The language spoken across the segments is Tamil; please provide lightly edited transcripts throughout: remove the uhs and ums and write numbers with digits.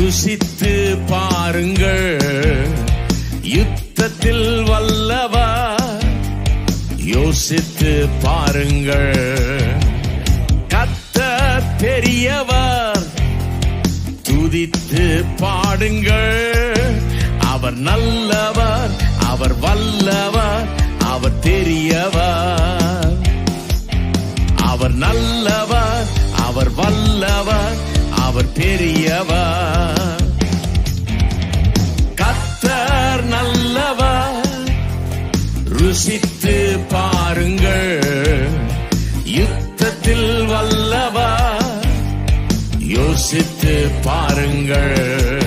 ருசித்து பாருங்கள், யுத்தத்தில் வல்லவர். யோசித்து பாருங்கள், கர்த்தர் பெரியவர். துதித்து பாடுங்கள், அவர் நல்லவர், அவர் வல்லவர், அவர் பெரியவர். அவர் நல்லவர், அவர் வல்லவர், அவர் பெரியவர். கர்த்தர் நல்லவர், ருசித்து பாருங்கள், யுத்தத்தில் வல்லவர். யோசித்து பாருங்கள்,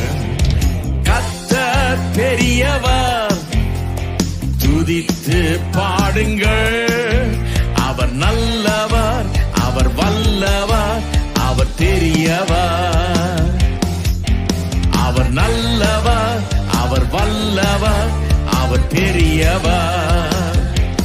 கர்த்தர் பெரியவர். துதித்து பாடுங்கள், அவர் நல்லவர், அவர் வல்லவர், அவர் பெரியவர். அவர் நல்லவர், அவர் வல்லவர், அவர் பெரியவர்.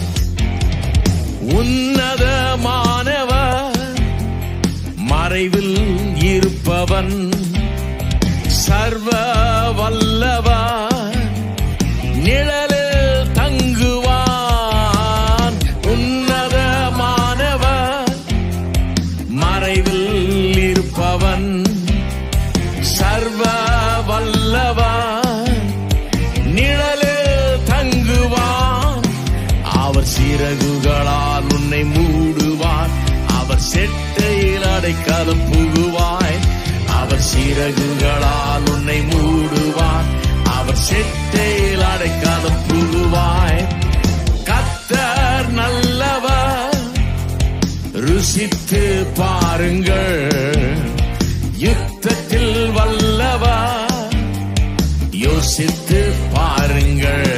உன்னதமானவர், மறைவில் இருப்பவன், சர்வ வல்லவர், நிழலில் தங்குவான். உன்னதமானவர், மறைவில் இருப்பவன், சர்வ வல்லவர், நிழலில் தங்குவான். அவர் சிறகுகளால் உன்னை மூடுவார், அவர் செட்டையில் அடைக்கலம் புகுவாய். அவர் சிறகுகளால் உன்னை மூடுவார், அவர் செட்டையில் அடைக்கலம் புகுவாய். கர்த்தர் நல்லவர், ருசித்து பாருங்கள், யுத்தத்தில் வல்லவர். யோசித்து பாருங்கள்,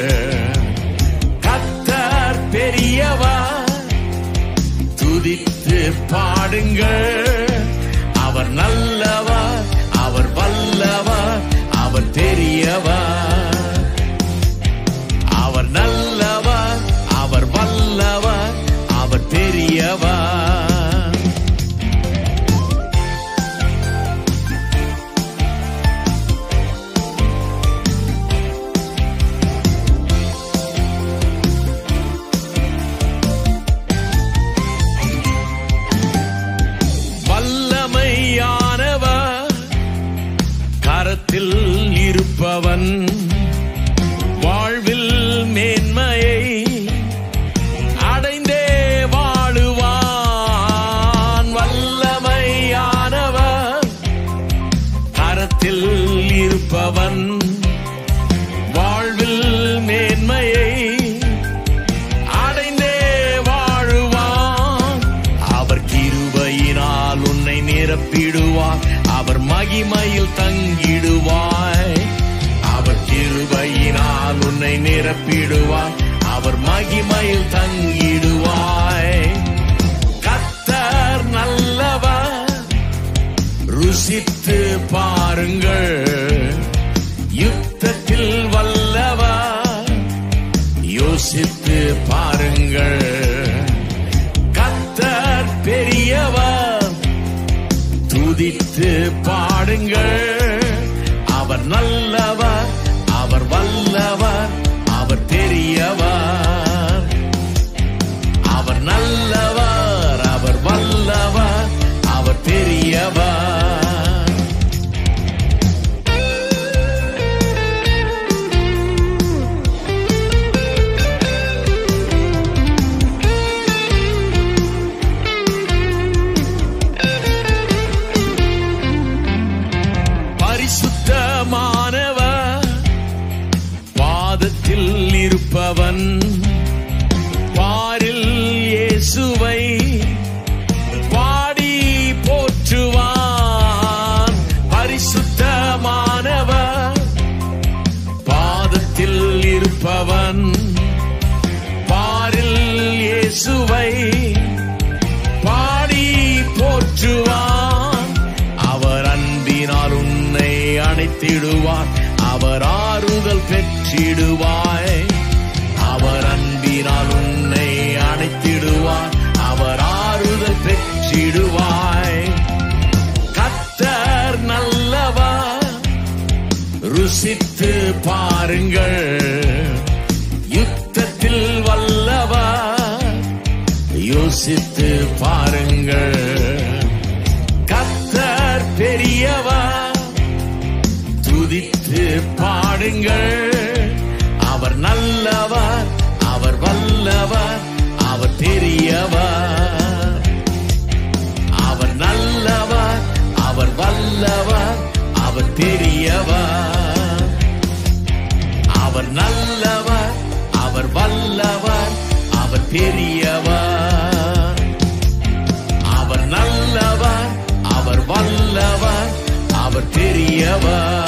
கர்த்தர் பெரியவர். துதித்து பாடுங்கள், அவர் நல்லவர், அவர் வல்லவர், அவர் பெரியவர். அவர் நல்லவர், அவர் வல்லவர், அவர் பெரியவர். வல்லமையானவர், கரத்தில் இருப்பவன், வாழ்வில் மேன்மையை அடைந்தே வாழுவான். வல்லமையானவர், கரத்தில் இருப்பவன், வாழ்வில் மேன்மையை அடைந்தே வாழுவான். அவர் கிருபையினால் உன்னை நிரப்பிடுவார், அவர் மகிமையில் தங்கிடுவாய். அவர் கிருபையினால் உன்னை நிரப்பிடுவார், அவர் மகிமையில் தங்கிடுவாய். கர்த்தர் நல்லவர், ருசித்து பாருங்கள், யுத்தத்தில் வல்லவர். யோசித்து பாருங்கள், கர்த்தர் பெரியவர். துதித்து பாடுங்கள், அவர் நல்லவர், அவர் வல்லவர், அவர் பெரியவர். அவர் நல்லவர், அவர் வல்லவர், அவர் பெரியவர். பரிசுத்தமானவர், பாதத்தில் இருப்பவன், பாரில் இயேசுவை பாடி போற்றுவான். பரிசுத்தமானவர், பாதத்தில் இருப்பவன், பாரில் இயேசுவை பாடி போற்றுவான். அவர் அன்பினால் உன்னை அணைத்திடுவார், அவர் ஆறுதல் பெற்றிடுவாய். அவர் அன்பினால் உன்னை அணைத்திடுவார், அவர் ஆறுதல் பெற்றிடுவாய். கர்த்தர் நல்லவர், யோசித்து பாருங்கள், யுத்தத்தில் வல்லவர். யோசித்து பாருங்கள், கர்த்தர் பெரியவர். துதித்து பாடுங்கள், அவர் நல்லவர், அவர் வல்லவர், அவர் பெரியவர். அவர் நல்லவர், அவர் வல்லவர், அவர் பெரியவர். அவர் நல்லவர், அவர் வல்லவர், அவர் பெரியவர். அவர் நல்லவர், அவர் வல்லவர், அவர் பெரியவர்.